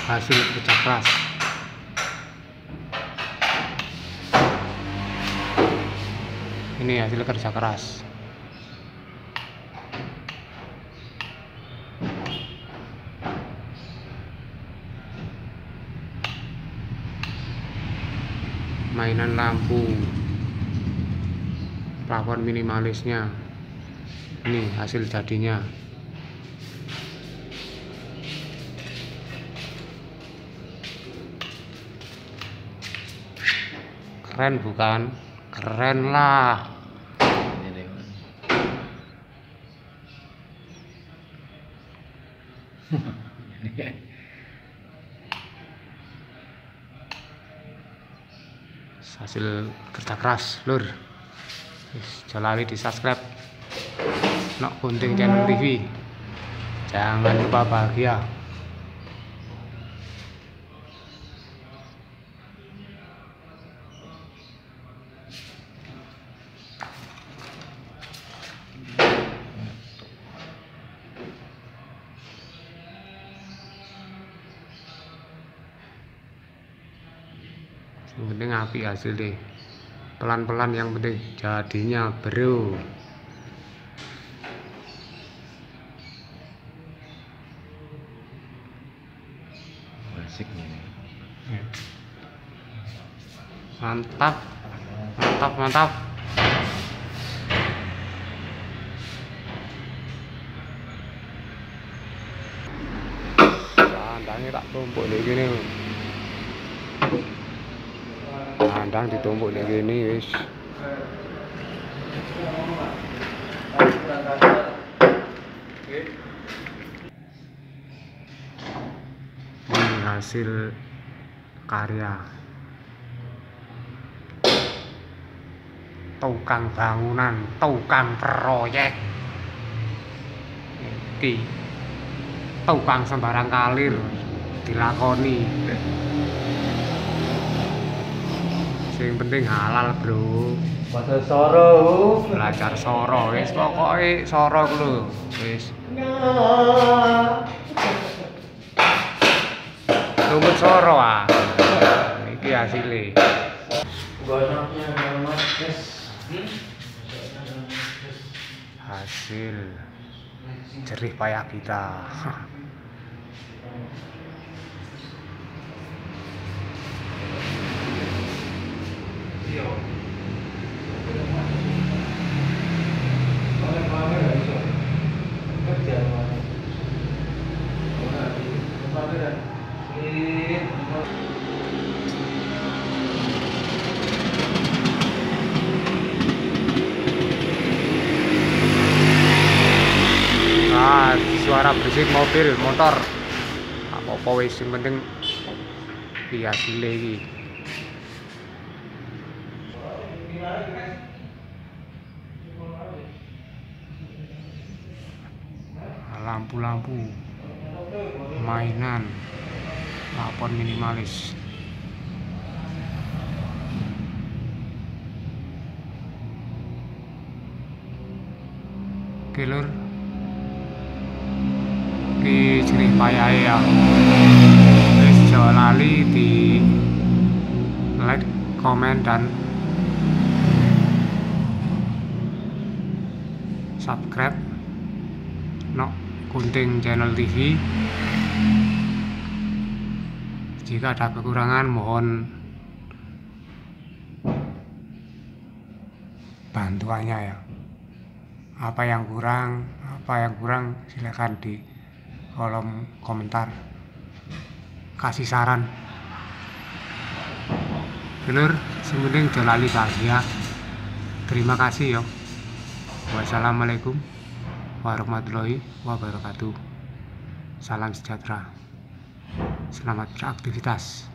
hasil kerja keras. Ini hasil kerja keras. Mainan lampu, plafon minimalisnya. Ini hasil jadinya. Keren bukan? Keren lah. Hasil kerja keras lur. Jangan lupa di subscribe Nok Gunting Channel TV. Jangan lupa bahagia. Yang penting api hasil deh, pelan-pelan yang penting jadinya bro. Asik nih. Mantap, mantap, mantap. Kandangnya tak tumpuk nih gini. Kandang ditumpuk nih gini wis. Ini hasil karya tukang bangunan, tukang proyek, iki tukang sembarang kalir dilakoni. Yang penting halal bro. Masa soro. Belajar soro wis, pokoknya soro lho wis. Tumbut soro ah. Iki hasilnya. Banyaknya banget guys. Hasil jerih payah kita. Nah, suara berisik mobil, motor. Apa-apa wis sing penting iki hasilnya iki. Lampu-lampu, mainan, plafon minimalis. Oke lur, iki jerih payah ya. Wis jangan lali di like, komen dan subscribe Nok Gunting Channel TV. Jika ada kekurangan mohon bantuannya ya. Apa yang kurang silakan di kolom komentar, kasih saran. Dulur, sementing jalani bahagia. Terima kasih yo. Wassalamualaikum warahmatullahi wabarakatuh. Salam sejahtera. Selamat beraktivitas.